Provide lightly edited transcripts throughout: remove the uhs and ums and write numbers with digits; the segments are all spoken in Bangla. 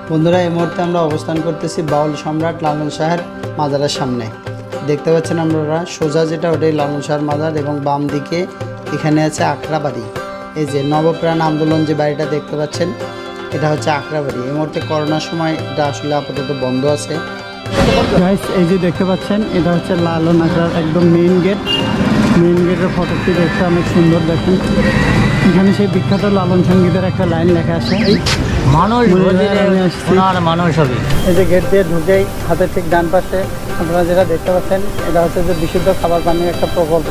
বন্ধুরা এই মুহূর্তে আমরা অবস্থান করতেছি বাউল সম্রাট লালন শাহের মাজারের সামনে। দেখতে পাচ্ছেন আপনারা সোজা যেটা ওটাই লালন শাহের মাজার এবং বাম দিকে এখানে আছে আখড়া বাড়ি। এই যে নবপ্রাণ আন্দোলন যে বাড়িটা দেখতে পাচ্ছেন এটা হচ্ছে আখড়া বাড়ি। এই মুহূর্তে করোনার সময় এটা আসলে আপাতত বন্ধ আছে। গাইস এই যে দেখতে পাচ্ছেন এটা হচ্ছে লালন আখড়ার একদম মেইন গেট। মেইন গেটের ফটোটি দেখতে অনেক সুন্দর। দেখেন এখানে সেই বিখ্যাত লালন সঙ্গীতের একটা লাইন লেখা আছে, মানুষ হবে। এই যে গেট দিয়ে ঢুকেই হাতের ঠিক ডান পাশে আপনারা যেটা দেখতে পাচ্ছেন এটা হচ্ছে যে বিশুদ্ধ খাবার পানির একটা প্রকল্প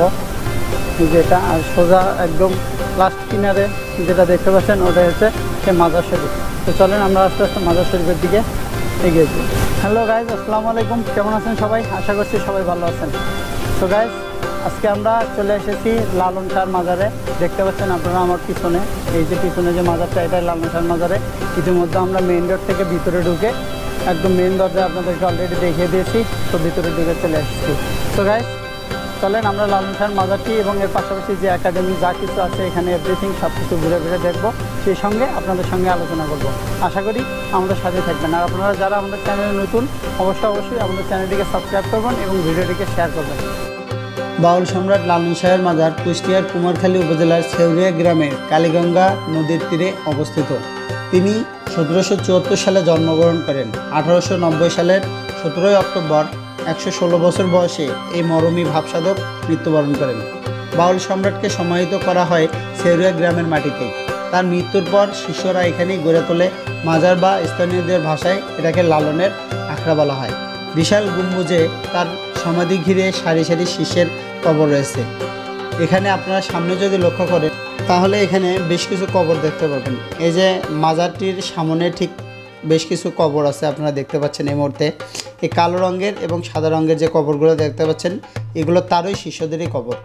যেটা, আর সোজা একদম লাস্ট কিনারে যেটা দেখতে পাচ্ছেন ওটা হচ্ছে সে মাজার শরীফ। তো চলেন আমরা আস্তে আস্তে মাজার শরীফের দিকে এগিয়ে যাই। হ্যালো গাইজ, আসসালামু আলাইকুম। কেমন আছেন সবাই? আশা করছি সবাই ভালো আছেন। তো গাইজ আজকে আমরা চলে এসেছি লালন শাহর মাজারে। দেখতে পাচ্ছেন আপনারা আমার পিছনে, এই যে পিছনে যে মাজারটা এটাই লালন শাহর মাজারে। ইতিমধ্যে আমরা মেইন রোড থেকে ভিতরে ঢুকে একদম মেইন দরজায় আপনাদেরকে অলরেডি দেখিয়ে দিয়েছি। তো ভিতরের দিকে চলে এসেছি। তো গাইজ চলেন আমরা লালন শাহর মাজারটি এবং এর পাশাপাশি যে একাডেমি যা কিছু আছে এখানে এভরিথিং সব কিছু ঘুরে ঘুরে দেখবো, সেই সঙ্গে আপনাদের সঙ্গে আলোচনা করব। আশা করি আমাদের সাথে থাকবেন। আর আপনারা যারা আমাদের চ্যানেলে নতুন অবশ্যই আমাদের চ্যানেলটিকে সাবস্ক্রাইব করবেন এবং ভিডিওটিকে শেয়ার করবেন। বাউল সম্রাট লালন শাহের মাজার কুষ্টিয়ার কুমারখালী উপজেলার ছেউরিয়া গ্রামের কালীগঙ্গা নদীর তীরে অবস্থিত। তিনি 1774 সালে জন্মগ্রহণ করেন। 1890 সালের 17 অক্টোবর 116 বছর বয়সে এই মরমী ভাবসাধক মৃত্যুবরণ করেন। বাউল সম্রাটকে সমাহিত করা হয় ছেউরিয়া গ্রামের মাটিতে। তার মৃত্যুর পর শিষ্যরা এখানেই গড়ে তোলে মাজার, বা স্থানীয়দের ভাষায় এটাকে লালনের আখড়া বলা হয়। বিশাল গম্বুজে তার সমাধি ঘিরে সারি সারি শিষ্যের কবর রয়েছে। এখানে আপনারা সামনে যদি লক্ষ্য করেন তাহলে এখানে বেশ কিছু কবর দেখতে পাবেন। এই যে মাজারটির সামনে ঠিক বেশ কিছু কবর আছে আপনারা দেখতে পাচ্ছেন। এই মুহূর্তে এই কালো রঙের এবং সাদা রঙের যে কবরগুলো দেখতে পাচ্ছেন এগুলো তারই শিষ্যদেরই কবর।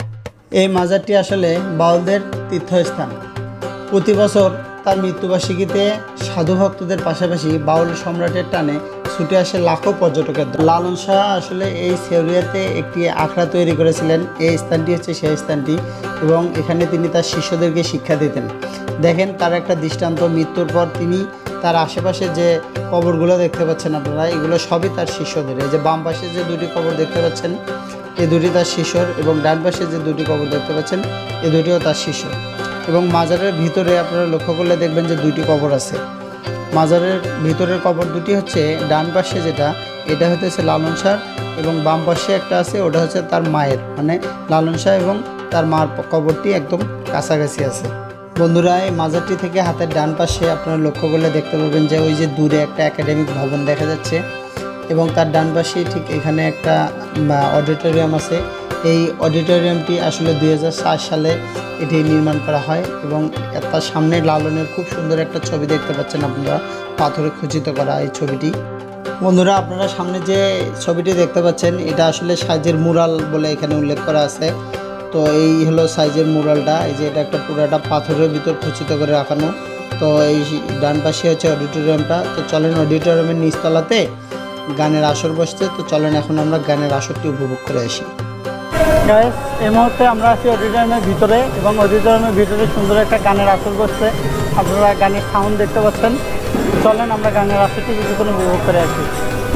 এই মাজারটি আসলে বাউলদের তীর্থস্থান। প্রতি বছর তার মৃত্যুবার্ষিকীতে সাধু ভক্তদের পাশাপাশি বাউল সম্রাটের টানে ছুটে আসে লাখো পর্যটকের দল। লালন শাহ আসলে এই ছেউরিয়াতে একটি আখড়া তৈরি করেছিলেন। এই স্থানটি হচ্ছে সেই স্থানটি এবং এখানে তিনি তার শিষ্যদেরকে শিক্ষা দিতেন। দেখেন তার একটা দৃষ্টান্ত, মৃত্যুর পর তিনি তার আশেপাশে যে কবরগুলো দেখতে পাচ্ছেন আপনারা এগুলো সবই তার শিষ্যদের। এই যে বাম পাশে যে দুটি কবর দেখতে পাচ্ছেন এই দুটি তার শিষ্যর, এবং ডান পাশে যে দুটি কবর দেখতে পাচ্ছেন এই দুটিও তার শিষ্য। এবং মাজারের ভিতরে আপনারা লক্ষ্য করলে দেখবেন যে দুইটি কবর আছে। মাজারের ভিতরের কবর দুটি হচ্ছে ডান পাশে যেটা এটা হচ্ছে লালন শাহ, এবং বাম পাশে একটা আছে ওটা হচ্ছে তার মায়ের, মানে লালন শাহ এবং তার মার কবরটি একদম কাছাকাছি আছে। বন্ধুরা এই মাজারটি থেকে হাতের ডান পাশে আপনারা লক্ষ্য করলে দেখতে পাবেন যে ওই যে দূরে একটা একাডেমিক ভবন দেখা যাচ্ছে, এবং তার ডান পাশে ঠিক এখানে একটা অডিটোরিয়াম আছে। এই অডিটোরিয়ামটি আসলে 2007 সালে এটি নির্মাণ করা হয়, এবং তার সামনে লালনের খুব সুন্দর একটা ছবি দেখতে পাচ্ছেন আপনারা, পাথরে খচিত করা এই ছবিটি। বন্ধুরা আপনারা সামনে যে ছবিটি দেখতে পাচ্ছেন এটা আসলে সাইজের মুরাল বলে এখানে উল্লেখ করা আছে। তো এই হলো সাইজের মুরালটা। এই যে এটা একটা পুরাটা পাথরের ভিতর খচিত করে রাখানো। তো এই ডান পাশে হচ্ছে অডিটোরিয়ামটা। তো চলেন অডিটোরিয়ামের নিচতলাতে গানের আসর বসছে। তো চলেন এখন আমরা গানের আসরটি উপভোগ করে আসি। গাইস এই মুহূর্তে আমরা আছি অডিটোরিয়ামের ভিতরে, এবং অডিটোরিয়ামের ভিতরে সুন্দর একটা গানের আসর বসছে। আপনারা গানের সাউন্ড দেখতে পাচ্ছেন। চলেন আমরা গানের আসরটি কিছুক্ষণ উপভোগ করে আসি।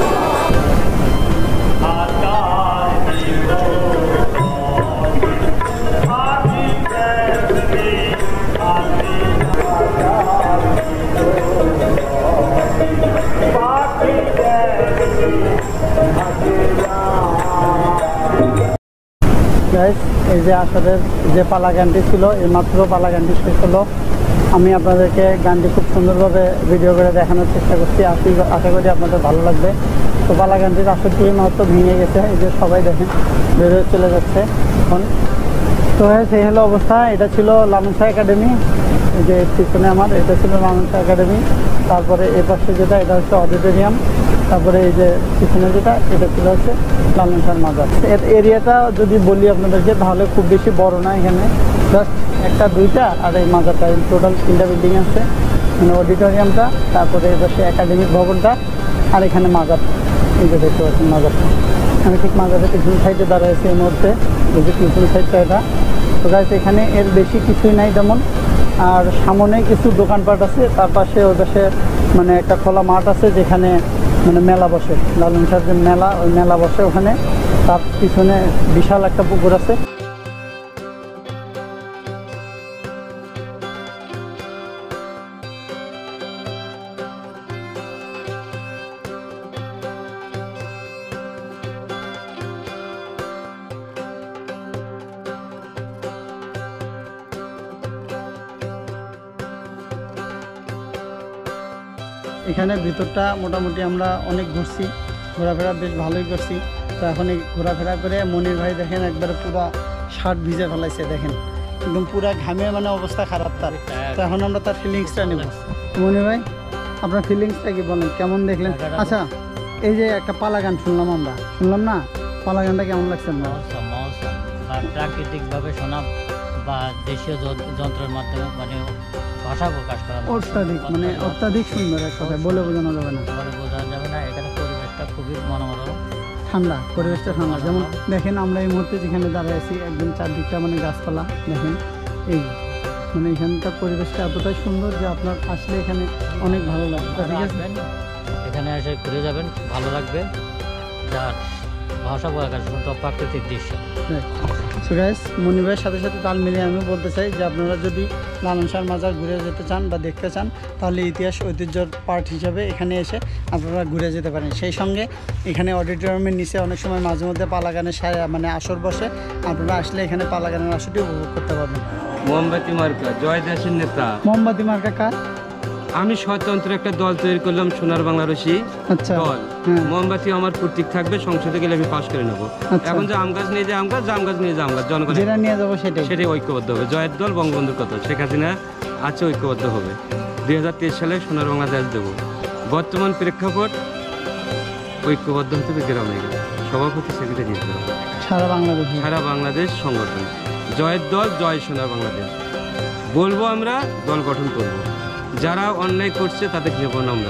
এই যে আসরের যে পালা গানটি ছিল এই মাত্র পালা গানটি শেষ হলো। আমি আপনাদেরকে গানটি খুব সুন্দরভাবে ভিডিও করে দেখানোর চেষ্টা করছি। আশা করি আপনাদের ভালো লাগবে। তো পালা গানটির আসরটি মাত্র ভেঙে গেছে। এই যে সবাই দেখেন বেরোয় চলে যাচ্ছে এখন। তো সেই হলো অবস্থা। এটা ছিল লালন শাহ একাডেমি। এই যে পিছনে আমার এটা ছিল লালন শাহ একাডেমি। তারপরে এ পাশে যেটা এটা হচ্ছে অডিটোরিয়াম। তারপরে এই যে পিছনে যেটা এটা ছিল হচ্ছে লালন শাহর মাজার। এর এরিয়াটা যদি বলি আপনাদেরকে তাহলে খুব বেশি বড় না, এখানে জাস্ট একটা দুইটা আর এই মাজারটা টোটাল 3টা বিল্ডিং আছে। মানে অডিটোরিয়ামটা, তারপরে এই পাশে একাডেমিক ভবনটা, আর এখানে মাজার। এই যে দেখতে পাচ্ছেন মাজারটা। আমি ঠিক মাজারের পিছন সাইডে দাঁড়াইছি এই মুহূর্তে। এই যে পিছন সাইডটা এটা। তো গাইস এখানে এর বেশি কিছুই নাই তেমন। আর সামনে কিছু দোকানপাট আছে, তার পাশে ওই পাশে মানে একটা খোলা মাঠ আছে যেখানে মানে মেলা বসে, লালন শাহর যে মেলা, ওই মেলা বসে ওখানে। তার পিছনে বিশাল একটা পুকুর আছে। এখানে ভিতরটা মোটামুটি আমরা অনেক ঘুরছি, ঘোরাফেরা বেশ ভালোই করছি। তো এখন এই ঘোরাফেরা করে মনির ভাই দেখেন একবারে পুরো শার্ট ভিজে ফেলাইছে, দেখেন একদম পুরো ঘামে মানে অবস্থা খারাপ তার। তো এখন আমরা তার ফিলিংসটা নেব। মনির ভাই আপনার ফিলিংসটা কি বলেন, কেমন দেখলেন? আচ্ছা, এই যে একটা পালা গান শুনলাম না, পালা গানটা কেমন লাগছে? প্রাকৃতিকভাবে শোনা বা দেশীয় যন্ত্রের মাধ্যমে মানে ভাষা প্রকাশ করা অত্যাধিক সুন্দর, এক কথা বলে বোঝানো যাবে না। এখানে পরিবেশটা খুবই মনোরম, ঠান্ডা, পরিবেশটা ঠান্ডা। যেমন দেখেন আমরা এই মুহূর্তে যেখানে দাঁড়িয়ে আছি একদম চারদিকটা মানে গাছপালা, দেখেন এই মানে এখানকার পরিবেশটা এতটাই সুন্দর যে আপনার আসলে এখানে অনেক ভালো লাগবে। ঠিক আছে, এখানে এসে ঘুরে যাবেন, ভালো লাগবে। যার ভাষা প্রকাশ প্রাকৃতিক দৃশ্য। সো গাইস, মনি ভাইয়ের সাথে সাথে তাল মিলিয়ে আমি বলতে চাই যে আপনারা যদি লালন শাহর মাজার ঘুরে যেতে চান বা দেখতে চান, তাহলে ইতিহাস ঐতিহ্যর পার্ট হিসাবে এখানে এসে আপনারা ঘুরে যেতে পারেন। সেই সঙ্গে এখানে অডিটোরিয়ামের নিচে অনেক সময় মাঝে মধ্যে পালা গানের মানে আসর বসে, আপনারা আসলে এখানে পালা গানের আসরটি উপভোগ করতে পারবেন। মোমবাতি মার্কা জয় দেশের নেতা। মোমবাতি মার্কা কার? আমি স্বতন্ত্র একটা দল তৈরি করলাম, সোনার বাংলাদেশী দল। মোমবাতি আমার প্রতীক থাকবে, সংসদে গেলে আমি পাশ করে নেবো। এখন যে আম গাছ নিয়ে যে আম গাছ, জাম গাছ নিয়ে যে আম গাছ, জনগণ যেটা নিয়ে যাবো সেটাই ঐক্যবদ্ধ হবে। জয়ের দল বঙ্গবন্ধুর কথা, শেখ হাসিনা আছে, ঐক্যবদ্ধ হবে। 2023 সালে সোনার বাংলাদেশ দেবো। বর্তমান প্রেক্ষাপট ঐক্যবদ্ধ হতে হবে গ্রামে, সভাপতি সেক্রেটারি সারা বাংলাদেশ সংগঠন। জয়ের দল, জয় সোনার বাংলাদেশ বলবো, আমরা দল গঠন করব। যারা অন্যায় করছে তাদের জীবন আমরা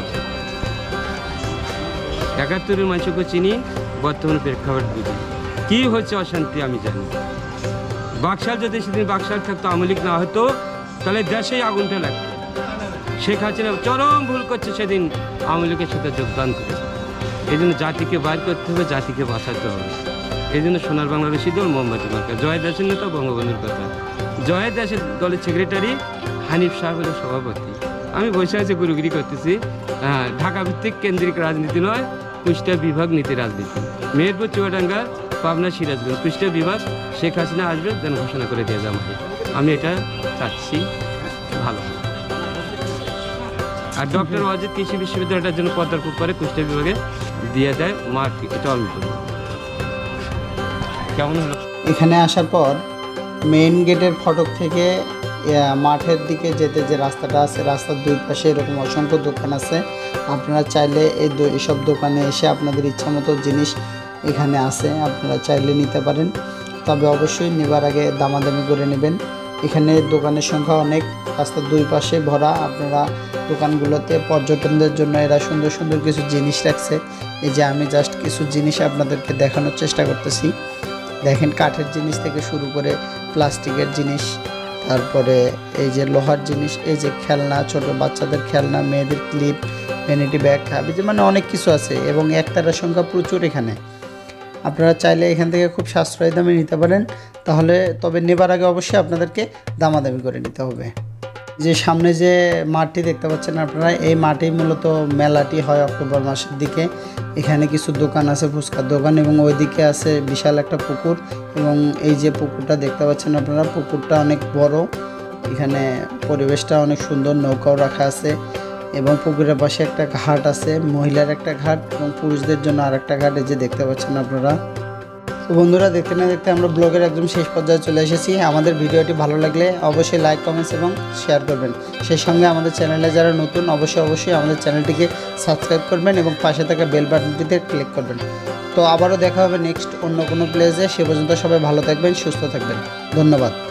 71-এর মানুষকে চিনি, বর্তমানে প্রেক্ষাপট বুঝি কী হচ্ছে অশান্তি আমি জানি। বাকশাল যদি সেদিন বাকশাল থাকতো, আওয়ামী লীগ না হতো, তাহলে দেশেই আগুনটা লাগতো। শেখ হাসিনা চরম ভুল করছে, সেদিন আওয়ামী লীগের সাথে যোগদান করেছে। এই জন্য জাতিকে বাইর করতে হবে, জাতিকে বাঁচাতে হবে। এই জন্য সোনার বাংলাদেশী দল, মোমবাতি মার্কা। জয় দেশের নেতা, বঙ্গবন্ধুর কথা। জয় দেশের দলের সেক্রেটারি হানিফ সাহেব হলো সভাপতি। আমি বসে আছি, গুরুগিরি করতেছি। ঢাকা ভিত্তিক কেন্দ্রিক রাজনীতি নয়, কুষ্টিয়া বিভাগ নীতি রাজনীতি। মেহেরপুর, চুয়াডাঙ্গা, পাবনা, সিরাজগঞ্জ, কুষ্টিয়া বিভাগ শেখ হাসিনা আসবে, যেন ঘোষণা করে দিয়ে যাওয়া হয়। আমি এটা চাচ্ছি, ভালো। আর ডক্টর ওয়াজিদ কৃষি বিশ্ববিদ্যালয়টার জন্য পদার্পণ করে কুষ্টিয়া বিভাগে দিয়ে দেয় মার্ক, এটা আমি করব। কেমন হলো? এখানে আসার পর মেইন গেটের ফটক থেকে মাঠের দিকে যেতে যে রাস্তাটা আছে, রাস্তার দুই পাশে এরকম অসংখ্য দোকান আছে। আপনারা চাইলে এইসব দোকানে এসে আপনাদের ইচ্ছা মতো জিনিস এখানে আছে, আপনারা চাইলে নিতে পারেন। তবে অবশ্যই নেবার আগে দামাদামি করে নেবেন। এখানে দোকানের সংখ্যা অনেক, রাস্তার দুই পাশে ভরা। আপনারা দোকানগুলোতে পর্যটনদের জন্য এরা সুন্দর সুন্দর কিছু জিনিস রাখছে। এই যে আমি জাস্ট কিছু জিনিস আপনাদেরকে দেখানোর চেষ্টা করতেছি। দেখেন, কাঠের জিনিস থেকে শুরু করে প্লাস্টিকের জিনিস, তারপরে এই যে লোহার জিনিস, এই যে খেলনা, ছোট বাচ্চাদের খেলনা, মেয়েদের ক্লিপ, ভ্যানিটি ব্যাগ, যে মানে অনেক কিছু আছে। এবং একতারার সংখ্যা প্রচুর এখানে। আপনারা চাইলে এখান থেকে খুব সাশ্রয়ী দামে নিতে পারেন। তাহলে তবে নেবার আগে অবশ্যই আপনাদেরকে দামাদামি করে নিতে হবে। যে সামনে যে মাঠটি দেখতে পাচ্ছেন আপনারা, এই মাঠেই মূলত মেলাটি হয় অক্টোবর মাসের দিকে। এখানে কিছু দোকান আছে, ফুচকার দোকান, এবং ওইদিকে আছে বিশাল একটা পুকুর। এবং এই যে পুকুরটা দেখতে পাচ্ছেন আপনারা, পুকুরটা অনেক বড়। এখানে পরিবেশটা অনেক সুন্দর, নৌকাও রাখা আছে। এবং পুকুরের পাশে একটা ঘাট আছে, মহিলার একটা ঘাট এবং পুরুষদের জন্য আর একটা ঘাট, এই যে দেখতে পাচ্ছেন আপনারা। তো বন্ধুরা, দেখতে না দেখতে আমরা ব্লগের একদম শেষ পর্যায়ে চলে এসেছি। আমাদের ভিডিওটি ভালো লাগলে অবশ্যই লাইক, কমেন্টস এবং শেয়ার করবেন। সেই সঙ্গে আমাদের চ্যানেলে যারা নতুন, অবশ্যই আমাদের চ্যানেলটিকে সাবস্ক্রাইব করবেন এবং পাশে থাকা বেল বাটনটিতে ক্লিক করবেন। তো আবারও দেখা হবে নেক্সট অন্য কোনো প্লেসে। সে পর্যন্ত সবাই ভালো থাকবেন, সুস্থ থাকবেন। ধন্যবাদ।